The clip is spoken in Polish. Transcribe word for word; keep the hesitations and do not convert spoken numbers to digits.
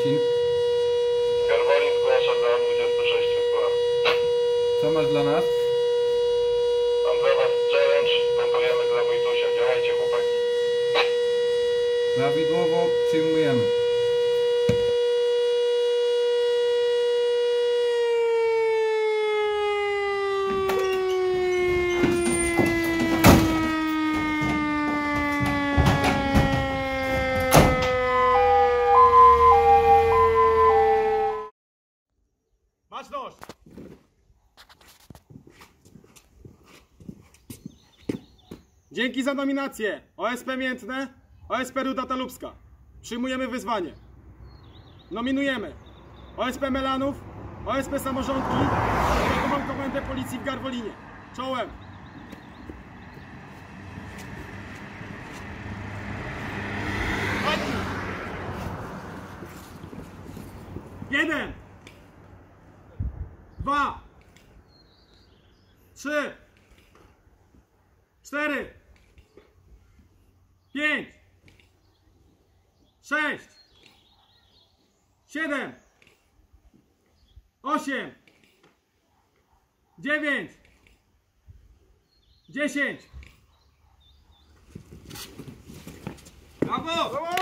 Szczecin. Garwolin zgłasza do dwadzieścia sześć, słucham. Co masz dla nas? Mam dla was challenge, pompujemy dla Wojtusia. Działajcie, chłopaki. Prawidłowo przyjmujemy. Baczność! Dzięki za nominację. O S P Miętne, O S P Ruda Talubska. Przyjmujemy wyzwanie. Nominujemy O S P Melanów, O S P Samorządki, Wielką Komendę Policji w Garwolinie. Czołem! Jeden! Dwa! Trzy! Cztery! Pięć! Sześć! Siedem! Osiem! Dziewięć! Dziesięć! Brawo!